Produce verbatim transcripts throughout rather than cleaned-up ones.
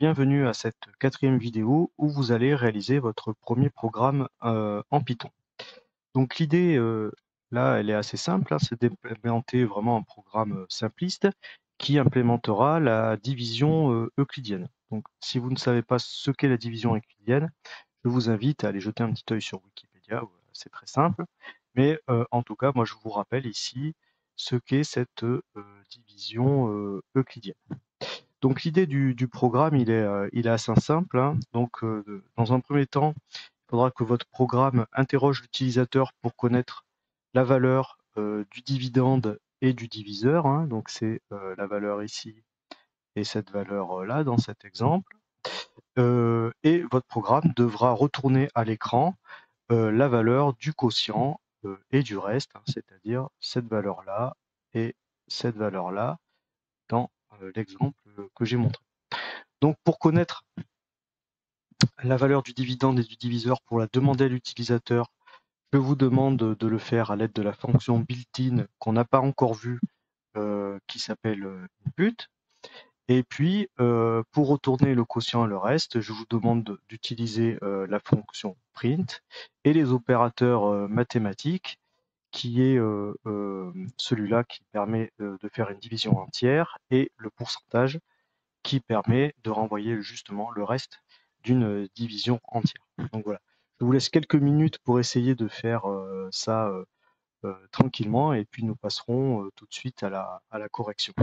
bienvenue à cette quatrième vidéo où vous allez réaliser votre premier programme euh, en Python. Donc l'idée euh, là, elle est assez simple, hein, c'est d'implémenter vraiment un programme euh, simpliste qui implémentera la division euh, euclidienne. Donc si vous ne savez pas ce qu'est la division euclidienne, je vous invite à aller jeter un petit œil sur Wikipédia, c'est très simple. Mais euh, en tout cas, moi je vous rappelle ici ce qu'est cette euh, division euh, euclidienne. Donc l'idée du, du programme, il est, euh, il est assez simple, hein. Donc euh, de- dans un premier temps, il faudra que votre programme interroge l'utilisateur pour connaître la valeur euh, du dividende et du diviseur, hein. Donc c'est euh, la valeur ici et cette valeur-là dans cet exemple. Euh, et votre programme devra retourner à l'écran euh, la valeur du quotient euh, et du reste, hein, c'est-à-dire cette valeur-là et cette valeur-là dans euh, l'exemple que j'ai montré. Donc pour connaître la valeur du dividende et du diviseur pour la demander à l'utilisateur, je vous demande de le faire à l'aide de la fonction built-in qu'on n'a pas encore vue, euh, qui s'appelle euh, input. Et puis, euh, pour retourner le quotient et le reste, je vous demande d'utiliser euh, la fonction print et les opérateurs euh, mathématiques, qui est euh, euh, celui-là qui permet euh, de faire une division entière, et le pourcentage qui permet de renvoyer justement le reste d'une division entière. Donc voilà, je vous laisse quelques minutes pour essayer de faire euh, ça euh, euh, tranquillement, et puis nous passerons euh, tout de suite à la, à la correction.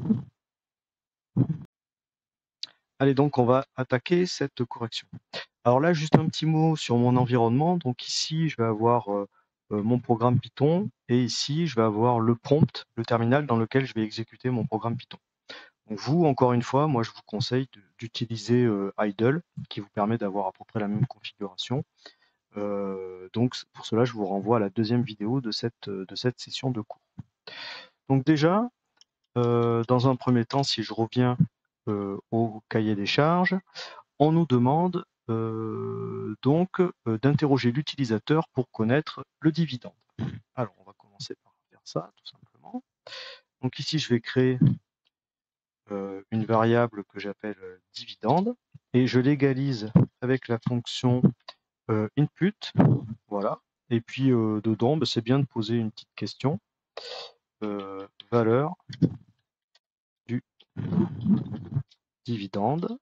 Allez, donc on va attaquer cette correction. Alors là, juste un petit mot sur mon environnement. Donc ici, je vais avoir euh, euh, mon programme Python, et ici, je vais avoir le prompt, le terminal dans lequel je vais exécuter mon programme Python. Donc vous, encore une fois, moi je vous conseille d'utiliser euh, idle, qui vous permet d'avoir à peu près la même configuration. Euh, donc pour cela, je vous renvoie à la deuxième vidéo de cette, de cette session de cours. Donc déjà, euh, dans un premier temps, si je reviens euh, au cahier des charges, on nous demande euh, donc euh, d'interroger l'utilisateur pour connaître le dividende. Alors on va commencer par faire ça, tout simplement. Donc ici, je vais créer euh, une variable que j'appelle euh, dividende, et je l'égalise avec la fonction euh, input, voilà. Et puis euh, dedans, bah, c'est bien de poser une petite question. Euh, valeur du dividende.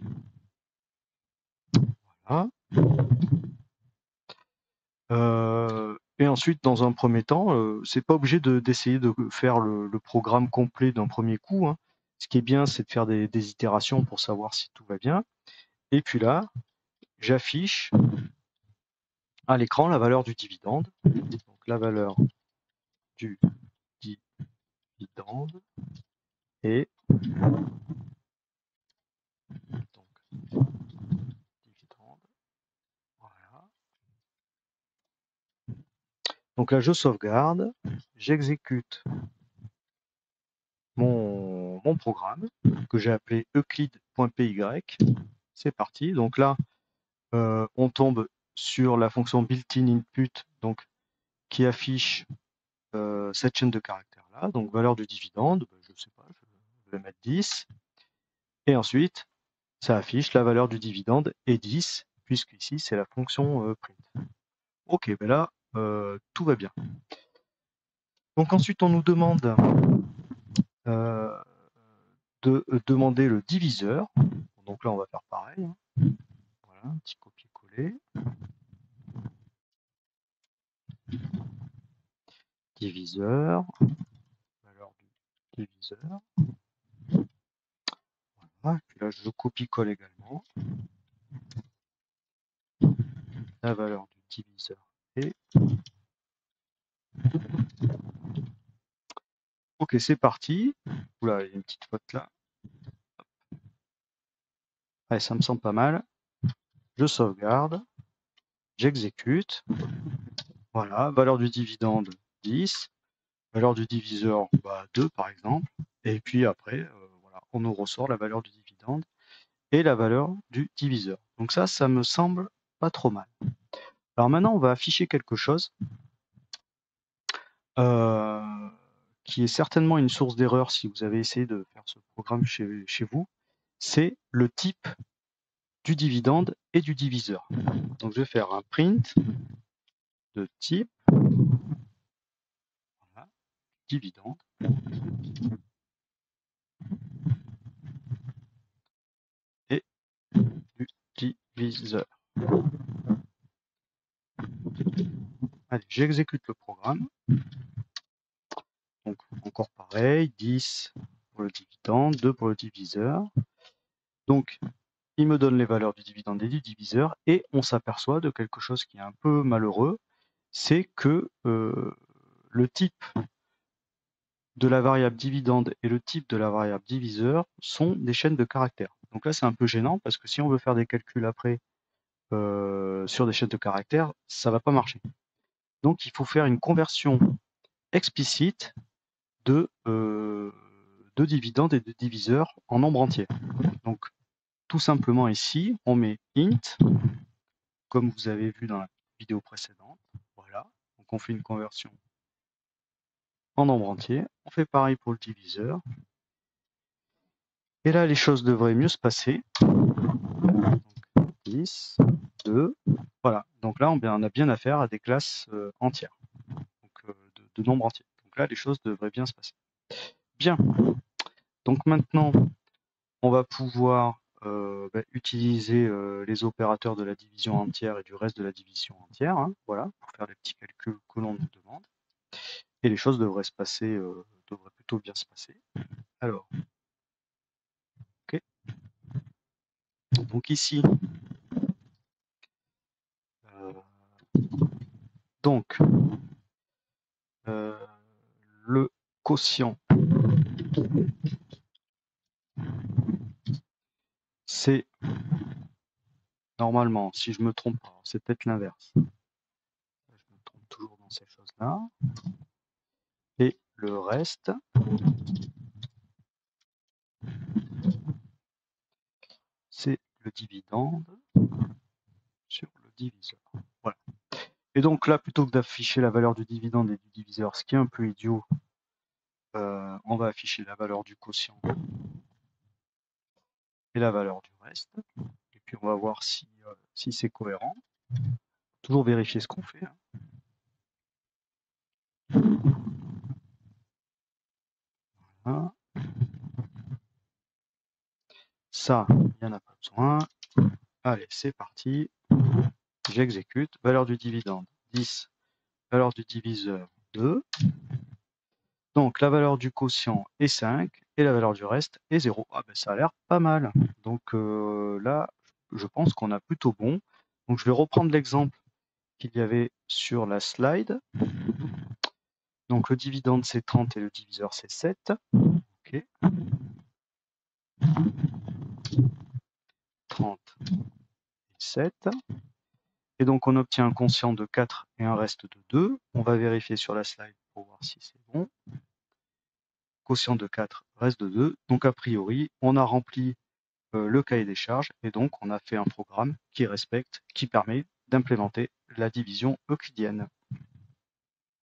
Voilà. Euh, et ensuite, dans un premier temps, euh, c'est pas obligé d'essayer de, de faire le, le programme complet d'un premier coup, hein. Ce qui est bien, c'est de faire des, des itérations pour savoir si tout va bien. Et puis là, j'affiche à l'écran la valeur du dividende. Donc la valeur du dividende et donc dividende. Voilà. Donc là, je sauvegarde, j'exécute mon, mon programme que j'ai appelé euclid.py. C'est parti. Donc là, euh, on tombe sur la fonction built-in input, donc qui affiche euh, cette chaîne de caractères là. Donc valeur du dividende, ben, je ne sais pas, je vais mettre dix. Et ensuite, ça affiche la valeur du dividende et dix, puisque ici c'est la fonction euh, print. Ok, ben là, euh, tout va bien. Donc ensuite, on nous demande euh, de euh, demander le diviseur. Donc là, on va faire pareil, hein. Voilà, un petit copier-coller. Diviseur, valeur du diviseur. Voilà, puis là, je copie-colle également la valeur du diviseur et ok, c'est parti. Oula, il y a une petite faute là. Allez, ça me semble pas mal. Je sauvegarde, j'exécute. Voilà, valeur du dividende dix, valeur du diviseur bah, deux par exemple. Et puis après, euh, voilà, on nous ressort la valeur du dividende et la valeur du diviseur. Donc ça, ça me semble pas trop mal. Alors maintenant, on va afficher quelque chose euh, qui est certainement une source d'erreur si vous avez essayé de faire ce programme chez, chez vous. c'est le type du dividende et du diviseur. Donc je vais faire un print de type voilà, dividende et du diviseur. Allez, j'exécute le programme. Donc encore pareil, dix pour le dividende, deux pour le diviseur. Donc il me donne les valeurs du dividende et du diviseur et on s'aperçoit de quelque chose qui est un peu malheureux, c'est que euh, le type de la variable dividende et le type de la variable diviseur sont des chaînes de caractères. Donc là c'est un peu gênant parce que si on veut faire des calculs après euh, sur des chaînes de caractères, ça va pas marcher. Donc il faut faire une conversion explicite de, euh, de dividende et de diviseur en nombre entier. Donc tout simplement ici, on met int, comme vous avez vu dans la vidéo précédente. Voilà, donc on fait une conversion en nombre entier. On fait pareil pour le diviseur. Et là, les choses devraient mieux se passer. Donc, dix, deux, voilà. Donc là, on a bien affaire à des classes euh, entières, donc euh, de, de nombre entier. Donc là, les choses devraient bien se passer. Bien. Donc maintenant, on va pouvoir euh, bah, utiliser euh, les opérateurs de la division entière et du reste de la division entière, hein, voilà, pour faire les petits calculs que l'on nous demande. Et les choses devraient se passer, euh, devraient plutôt bien se passer. Alors, ok. Donc ici, euh, donc euh, le quotient, c'est normalement, si je me trompe pas, c'est peut-être l'inverse. Je me trompe toujours dans ces choses-là. Et le reste, c'est le dividende sur le diviseur. Voilà. Et donc là, plutôt que d'afficher la valeur du dividende et du diviseur, ce qui est un peu idiot, euh, on va afficher la valeur du quotient et la valeur du reste. Et puis on va voir si, euh, si c'est cohérent. Toujours vérifier ce qu'on fait. Hein. Voilà. Ça, il n'y en a pas besoin. Allez, c'est parti. J'exécute. Valeur du dividende, dix. Valeur du diviseur, deux. Donc la valeur du quotient est cinq et la valeur du reste est zéro. Ah ben, ça a l'air pas mal. Donc euh, là, je pense qu'on a plutôt bon. Donc je vais reprendre l'exemple qu'il y avait sur la slide. Donc le dividende c'est trente et le diviseur c'est sept. Ok. trente et sept. Et donc on obtient un quotient de quatre et un reste de deux. On va vérifier sur la slide pour voir si c'est bon. Quotient de quatre, reste de deux. Donc a priori, on a rempli euh, le cahier des charges et donc on a fait un programme qui respecte, qui permet d'implémenter la division euclidienne.